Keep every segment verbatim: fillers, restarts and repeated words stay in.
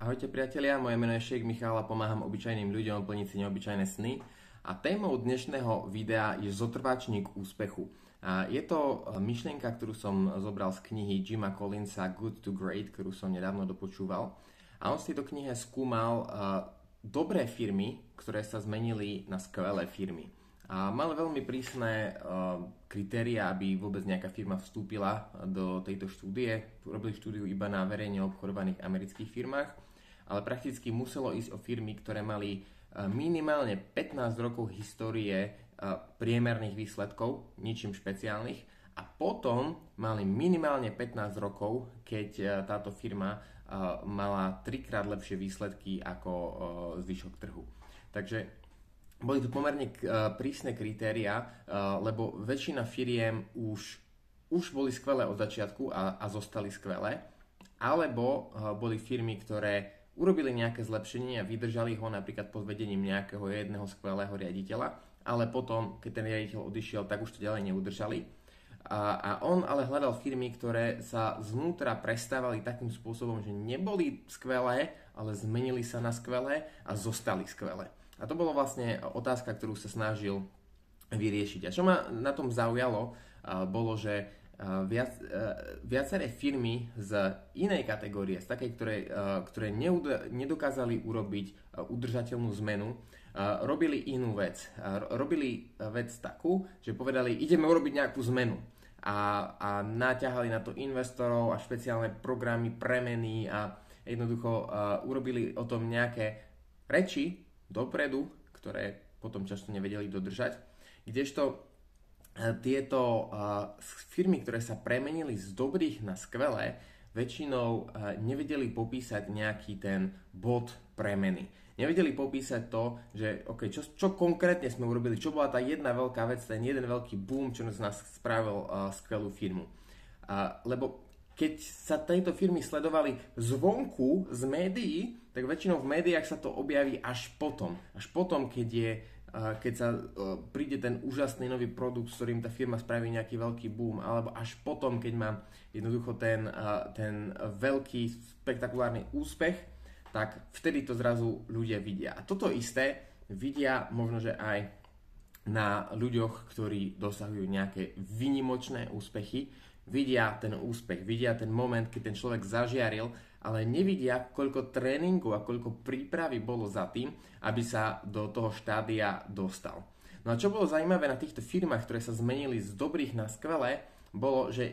Ahojte priatelia, moje meno je Šejk Michal a pomáham obyčajným ľuďom plniť si neobyčajné sny. A témou dnešného videa je zotrvačník úspechu. A je to myšlienka, ktorú som zobral z knihy Jima Collinsa Good to Great, ktorú som nedávno dopočúval. A on v tejto knihe skúmal uh, dobré firmy, ktoré sa zmenili na skvelé firmy. A mal veľmi prísne uh, kritéria, aby vôbec nejaká firma vstúpila do tejto štúdie. Robili štúdiu iba na verejne obchodovaných amerických firmách, ale prakticky muselo ísť o firmy, ktoré mali uh, minimálne pätnásť rokov histórie uh, priemerných výsledkov, ničím špeciálnych, a potom mali minimálne pätnásť rokov, keď uh, táto firma uh, mala trikrát lepšie výsledky ako uh, zvyšok trhu. Takže boli to pomerne uh, prísne kritériá, uh, lebo väčšina firiem už, už boli skvelé od začiatku a, a zostali skvelé, alebo uh, boli firmy, ktoré urobili nejaké zlepšenie a vydržali ho napríklad pod vedením nejakého jedného skvelého riaditeľa, ale potom, keď ten riaditeľ odišiel, tak už to ďalej neudržali. A, a on ale hľadal firmy, ktoré sa zvnútra prestávali takým spôsobom, že neboli skvelé, ale zmenili sa na skvelé a zostali skvelé. A to bolo vlastne otázka, ktorú sa snažil vyriešiť. A čo ma na tom zaujalo, bolo, že viac, viaceré firmy z inej kategórie, z takej, ktoré, ktoré nedokázali urobiť udržateľnú zmenu, robili inú vec. Robili vec takú, že povedali, ideme urobiť nejakú zmenu. A, a naťahali na to investorov a špeciálne programy, premeny a jednoducho urobili o tom nejaké reči dopredu, ktoré potom často nevedeli dodržať. Kdežto tieto firmy, ktoré sa premenili z dobrých na skvelé, väčšinou nevedeli popísať nejaký ten bod premeny. Nevedeli popísať to, že okay, čo, čo konkrétne sme urobili, čo bola tá jedna veľká vec, ten jeden veľký boom, čo z nás spravil skvelú firmu. Lebo keď sa tejto firmy sledovali zvonku, z médií, tak väčšinou v médiách sa to objaví až potom. Až potom, keď, je, keď sa príde ten úžasný nový produkt, s ktorým tá firma spraví nejaký veľký boom, alebo až potom, keď má jednoducho ten, ten veľký, spektakulárny úspech, tak vtedy to zrazu ľudia vidia. A toto isté vidia možno, že aj na ľuďoch, ktorí dosahujú nejaké výnimočné úspechy, vidia ten úspech, vidia ten moment, keď ten človek zažiaril, ale nevidia, koľko tréningu a koľko prípravy bolo za tým, aby sa do toho štádia dostal. No a čo bolo zaujímavé na týchto firmách, ktoré sa zmenili z dobrých na skvelé, bolo, že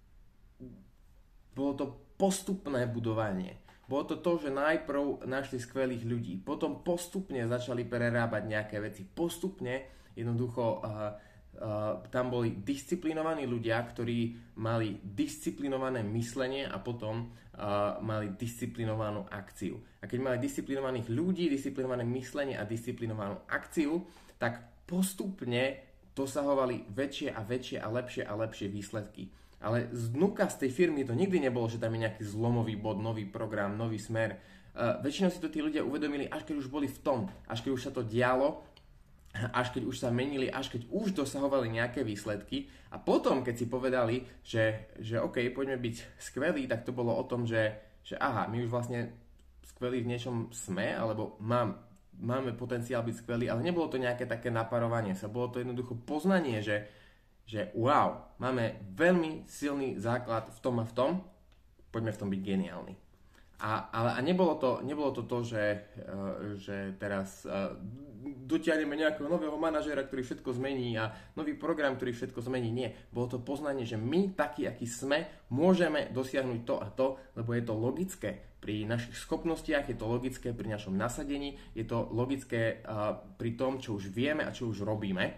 bolo to postupné budovanie. Bolo to to, že najprv našli skvelých ľudí, potom postupne začali prerábať nejaké veci, postupne jednoducho uh, Uh, tam boli disciplinovaní ľudia, ktorí mali disciplinované myslenie a potom uh, mali disciplinovanú akciu. A keď mali disciplinovaných ľudí, disciplinované myslenie a disciplinovanú akciu, tak postupne dosahovali väčšie a väčšie a lepšie a lepšie výsledky. Ale z dnuka z tej firmy to nikdy nebolo, že tam je nejaký zlomový bod, nový program, nový smer. Uh, väčšinou si to tí ľudia uvedomili, až keď už boli v tom, až keď už sa to dialo, až keď už sa menili, až keď už dosahovali nejaké výsledky, a potom, keď si povedali, že, že OK, poďme byť skvelí, tak to bolo o tom, že, že aha, my už vlastne skvelí v niečom sme, alebo mám, máme potenciál byť skvelí, ale nebolo to nejaké také naparovanie sa, bolo to jednoducho poznanie, že, že wow, máme veľmi silný základ v tom a v tom, poďme v tom byť geniálni. A, ale, a nebolo to, nebolo to to, že, uh, že teraz uh, dotiahneme nejakého nového manažéra, ktorý všetko zmení, a nový program, ktorý všetko zmení. Nie. Bolo to poznanie, že my, takí, akí sme, môžeme dosiahnuť to a to, lebo je to logické pri našich schopnostiach, je to logické pri našom nasadení, je to logické uh, pri tom, čo už vieme a čo už robíme.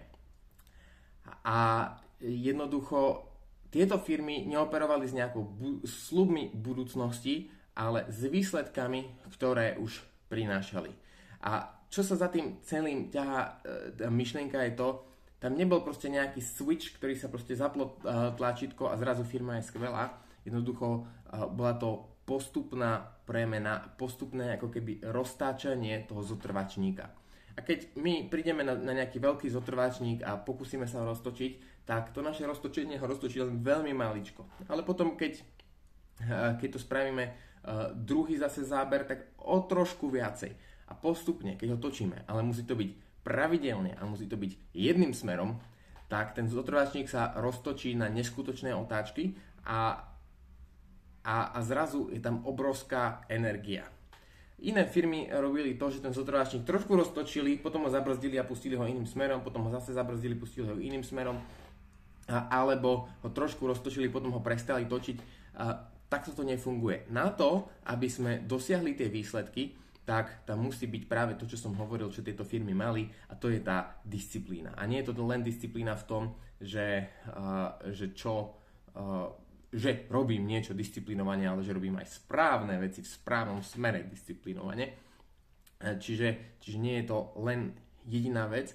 A jednoducho tieto firmy neoperovali s nejakou bu- slubmi budúcnosti, ale s výsledkami, ktoré už prinášali. A čo sa za tým celým ťahá e, myšlienka je to, tam nebol proste nejaký switch, ktorý sa proste zaplo e, tlačítko a zrazu firma je skvelá. Jednoducho e, bola to postupná premena, postupné ako keby roztáčanie toho zotrvačníka. A keď my prídeme na, na nejaký veľký zotrvačník a pokúsime sa ho roztočiť, tak to naše roztočenie ho roztočí len veľmi maličko. Ale potom, keď, keď to spravíme druhý zase záber, tak o trošku viacej. A postupne, keď ho točíme, ale musí to byť pravidelne a musí to byť jedným smerom, tak ten zotrvačník sa roztočí na neskutočné otáčky a, a, a zrazu je tam obrovská energia. Iné firmy robili to, že ten zotrvačník trošku roztočili, potom ho zabrzdili a pustili ho iným smerom, potom ho zase zabrzdili, pustili ho iným smerom, a, alebo ho trošku roztočili, potom ho prestali točiť. A, takto to nefunguje. Na to, aby sme dosiahli tie výsledky, tak tam musí byť práve to, čo som hovoril, čo tieto firmy mali, a to je tá disciplína. A nie je to len disciplína v tom, že, uh, že čo... Uh, že robím niečo disciplinovane, ale že robím aj správne veci v správnom smere disciplinovane. Čiže, čiže nie je to len jediná vec,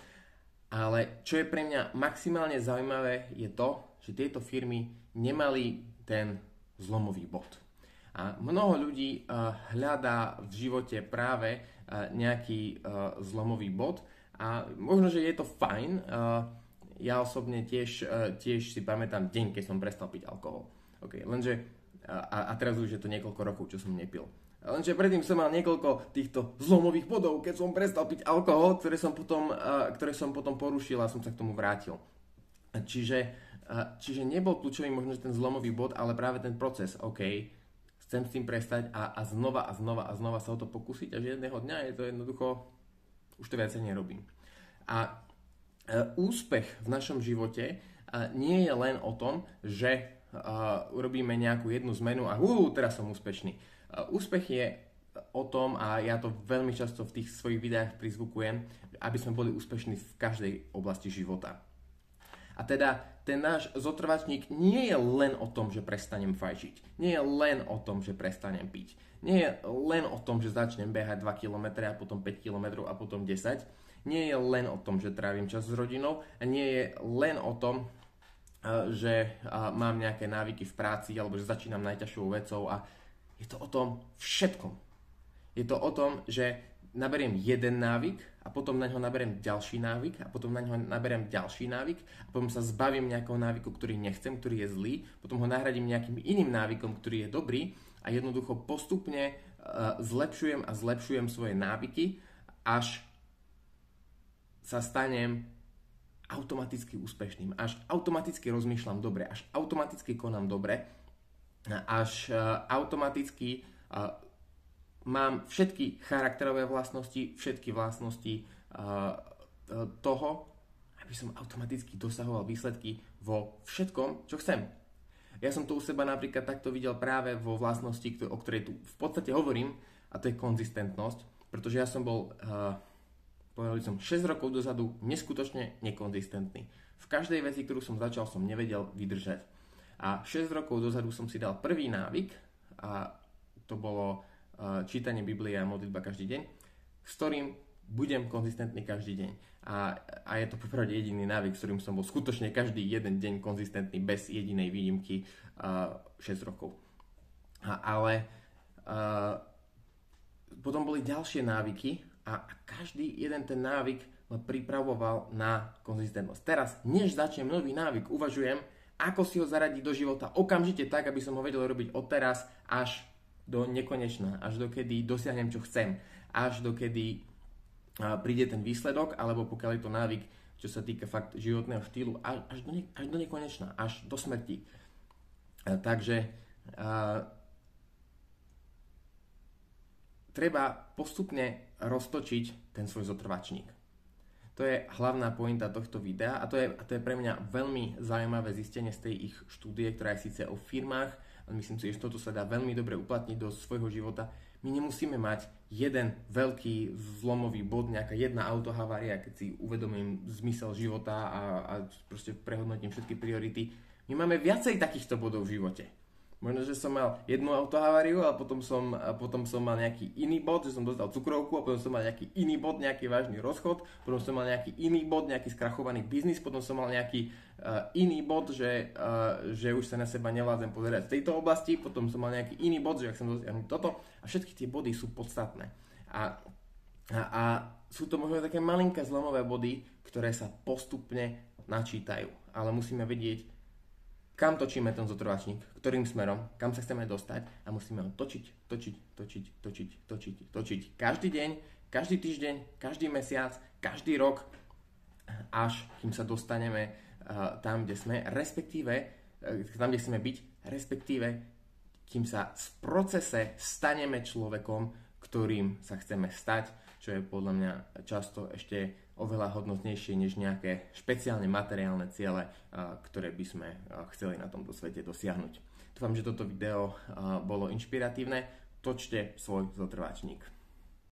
ale čo je pre mňa maximálne zaujímavé je to, že tieto firmy nemali ten zlomový bod. A mnoho ľudí uh, hľadá v živote práve uh, nejaký uh, zlomový bod a možno, že je to fajn. Uh, ja osobne tiež, uh, tiež si pamätám deň, keď som prestal piť alkohol. Okay, lenže, a, a teraz už je to niekoľko rokov, čo som nepil. Lenže predtým som mal niekoľko týchto zlomových bodov, keď som prestal piť alkohol, ktoré som potom, uh, ktoré som potom porušil a som sa k tomu vrátil. Čiže, uh, čiže nebol kľúčový možno ten zlomový bod, ale práve ten proces. OK, chcem s tým prestať a, a znova a znova a znova sa o to pokúsiť a že jedného dňa je to jednoducho, už to viacej nerobím. A uh, úspech v našom živote uh, nie je len o tom, že Uh, urobíme nejakú jednu zmenu a uh, teraz som úspešný. Uh, úspech je o tom, a ja to veľmi často v tých svojich videách prizvukujem, aby sme boli úspešní v každej oblasti života. A teda ten náš zotrvačník nie je len o tom, že prestanem fajčiť. Nie je len o tom, že prestanem piť. Nie je len o tom, že začnem behať dva kilometre a potom päť kilometrov a potom desať. Nie je len o tom, že trávim čas s rodinou a nie je len o tom, že mám nejaké návyky v práci alebo že začínam najťažšou vecou a je to o tom všetkom. Je to o tom, že naberiem jeden návyk a potom na ňo naberiem ďalší návyk a potom na ňo naberiem ďalší návyk a potom sa zbavím nejakého návyku, ktorý nechcem, ktorý je zlý, potom ho nahradím nejakým iným návykom, ktorý je dobrý a jednoducho postupne zlepšujem a zlepšujem svoje návyky, až sa stanem automaticky úspešným, až automaticky rozmýšľam dobre, až automaticky konám dobre, až uh, automaticky uh, mám všetky charakterové vlastnosti, všetky vlastnosti uh, toho, aby som automaticky dosahoval výsledky vo všetkom, čo chcem. Ja som to u seba napríklad takto videl práve vo vlastnosti, o ktorej tu v podstate hovorím, a to je konzistentnosť, pretože ja som bol... Uh, Povedal som šesť rokov dozadu neskutočne nekonzistentný. V každej veci, ktorú som začal, som nevedel vydržať. A šesť rokov dozadu som si dal prvý návyk, a to bolo uh, čítanie Biblie a modlitba každý deň, s ktorým budem konzistentný každý deň. A, a je to popravde jediný návyk, s ktorým som bol skutočne každý jeden deň konzistentný bez jedinej výnimky uh, šesť rokov. A, ale uh, potom boli ďalšie návyky, a každý jeden ten návyk ma pripravoval na konzistentnosť. Teraz, než začnem nový návyk, uvažujem, ako si ho zaradiť do života okamžite tak, aby som ho vedel robiť od teraz až do nekonečna, až dokedy dosiahnem, čo chcem, až dokedy príde ten výsledok, alebo pokiaľ je to návyk, čo sa týka fakt životného štýlu, až, až, do, ne, až do nekonečna, až do smrti. A, takže a, treba postupne roztočiť ten svoj zotrvačník. To je hlavná pointa tohto videa a to je, a to je pre mňa veľmi zaujímavé zistenie z tej ich štúdie, ktorá je síce o firmách, ale myslím si, že toto sa dá veľmi dobre uplatniť do svojho života. My nemusíme mať jeden veľký zlomový bod, nejaká jedna autohavária, keď si uvedomím zmysel života a, a proste prehodnotím všetky priority. My máme viacej takýchto bodov v živote. Možno, že som mal jednu autohaváriu a potom som, a potom som mal nejaký iný bod, že som dostal cukrovku a potom som mal nejaký iný bod, nejaký vážny rozchod, potom som mal nejaký iný bod, nejaký skrachovaný biznis, potom som mal nejaký uh, iný bod, že, uh, že už sa na seba nevládzem pozerať v tejto oblasti, potom som mal nejaký iný bod, že ak som dosiahnuť toto a všetky tie body sú podstatné. A, a, a sú to možno také malinké zlomové body, ktoré sa postupne načítajú, ale musíme vedieť, kam točíme ten zotrvačník, ktorým smerom, kam sa chceme dostať a musíme ho točiť, točiť, točiť, točiť, točiť, točiť. Každý deň, každý týždeň, každý mesiac, každý rok, až kým sa dostaneme uh, tam, kde sme, respektíve, uh, tam, kde chceme byť, respektíve, kým sa v procese staneme človekom, ktorým sa chceme stať, čo je podľa mňa často ešte oveľa hodnotnejšie než nejaké špeciálne materiálne ciele, ktoré by sme chceli na tomto svete dosiahnuť. Dúfam, že toto video bolo inšpiratívne. Točte svoj zotrvačník.